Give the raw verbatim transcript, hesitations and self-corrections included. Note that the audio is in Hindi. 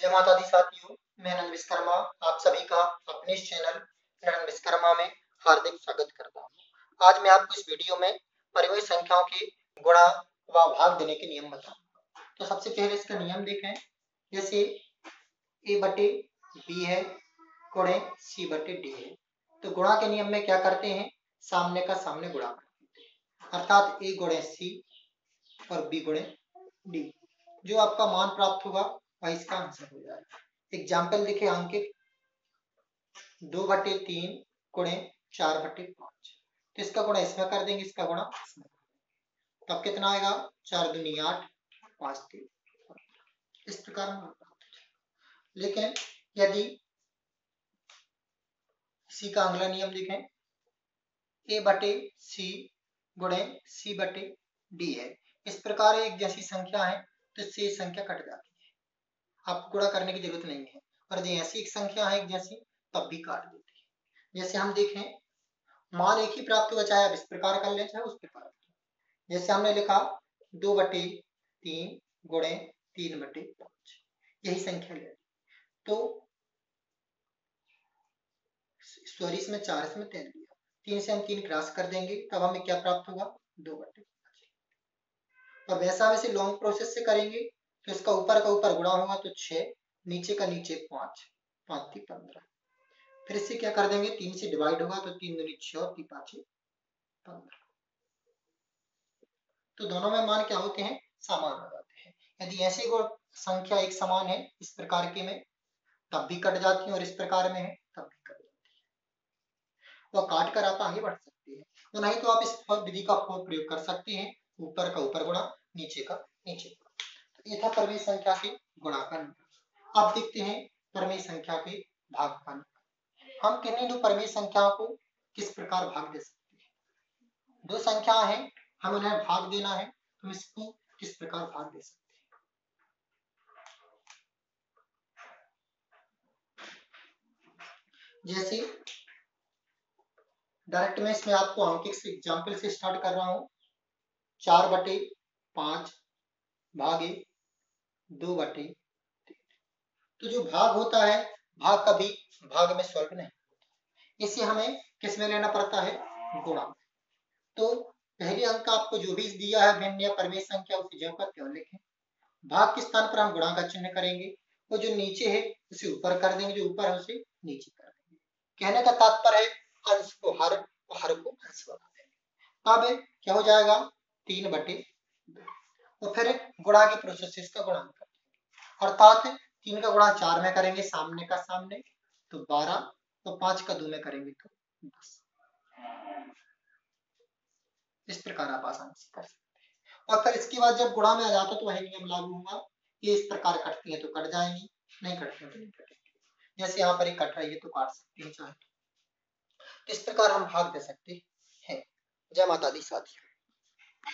जय माता दी साथियों, मैं नंद विश्वकर्मा आप सभी का अपने इस चैनल नंद विश्वकर्मा में हार्दिक स्वागत करता हूं। आज मैं आपको इस वीडियो में परिमेय संख्याओं के गुणा व भाग देने के नियम बताऊंगा। तो सबसे पहले इसका नियम देखें। जैसे a बटे b है गुणे c बटे d है, तो गुणा के नियम में क्या करते हैं, सामने का सामने गुणा करते हैं, अर्थात a गुणे c और b गुणे d। जो आपका मान प्राप्त होगा वह इसका आंसर हो जाएगा। एग्जाम्पल देखे अंकित दो बटे तीन गुणे चार बटे पांच, तो इसका गुणा इसमें कर देंगे, इसका गुणा इसमें, तब कितना आएगा, चार दूनी आठ, पांच तीन, इस प्रकार में। लेकिन यदि सी का अगला नियम देखें, ए बटे सी गुणे सी बटे डी है, इस प्रकार एक जैसी संख्या है तो इससे संख्या कट जाती है, आपको गुणा करने की जरूरत नहीं है। और यदि ऐसी एक संख्या है एक जैसी तब भी काट देती है। जैसे हम देखें, मान एक ही प्राप्त हुआ, चाहे आप इस प्रकार कर लें चाहे उस प्रकार। जैसे हमने लिखा दो बटे तीन गुणे तीन बटे पांच, यही संख्या ले, तो सॉरी इसमें चार इसमें तीन दिया, तीन से हम तीन क्रॉस कर देंगे, तब हमें क्या प्राप्त होगा, दो बटे पांच। और वैसा वैसे लॉन्ग प्रोसेस से करेंगे तो इसका ऊपर का ऊपर गुणा होगा तो छह, नीचे का नीचे पांच, पांच तीन पंद्रह। फिर इससे क्या कर देंगे, तीन से डिवाइड होगा तो तीन दूनी छह और तीन पांच पंद्रह। तो दोनों में मान क्या होते हैं, समान हो जाते हैं। यदि ऐसी कोई संख्या एक समान है इस प्रकार के में तब भी कट जाती है, और इस प्रकार में है तब भी कट जाती है। वह काट कर आप आगे बढ़ सकते हैं, तो नहीं तो आप इस विधि का प्रयोग कर सकते हैं, ऊपर का ऊपर गुणा नीचे का नीचे का। तो ये था परिमेय संख्या के गुणा का नियम। अब देखते हैं परिमेय संख्या के भाग का नियम। हम किन्हीं दो परिमेय संख्याओं को किस प्रकार भाग दे सकते हैं। दो संख्या है, हम उन्हें भाग देना है, तो इसको किस प्रकार भाग दे सकते हैं। जैसे डायरेक्ट में इसमें आपको अंकित से एग्जाम्पल से स्टार्ट कर रहा हूं। चार बटे पांच भागे दो बटे तीन। तो जो भाग होता है, भाग कभी भाग में सॉल्व नहीं होता, इसे हमें किस में लेना पड़ता है, गुणा। तो पहले अंक आपको जो भी दिया है भिन्न या परिमेय संख्या उसे ज्यों का त्यों लिखें। भाग के स्थान पर हम गुणा का चिन्ह करेंगे, वो जो नीचे है उसे ऊपर कर देंगे, जो ऊपर है उसे नीचे कर देंगे। कहने का तात्पर्य है अंश को हर और हर को अंश बना देंगे। अब क्या हो जाएगा, तीन बटे दो, और फिर गुणा की प्रोसेस से इसका गुणा कर देंगे, अर्थात तीन का गुणा चार में करेंगे सामने का सामने तो बारह, तो पांच का दो में करेंगे तो दस। इस प्रकार आप आसानी से कर सकते हैं। और फिर इसके बाद जब गुणा में आ जाता तो वही नियम लागू होगा, ये इस प्रकार कटती है तो कट जाएंगी, नहीं कटती है तो नहीं कटेंगे। जैसे यहाँ पर एक कट रही है तो काट सकते हैं चाहे, तो इस प्रकार हम भाग दे सकते हैं। जय माता दी साथियों।